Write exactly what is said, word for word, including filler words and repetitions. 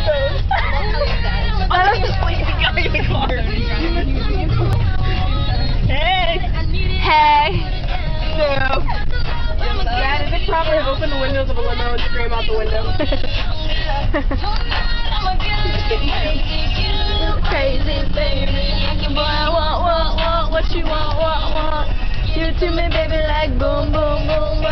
those. I'm the sleepy guy in the car. Hey. Hey. So, Dad, is it proper to open the windows of a limo and scream out the window? Crazy baby, boy, I want, want, want what you want, want, want. Give it to me, baby, like boom, boom, boom, boom.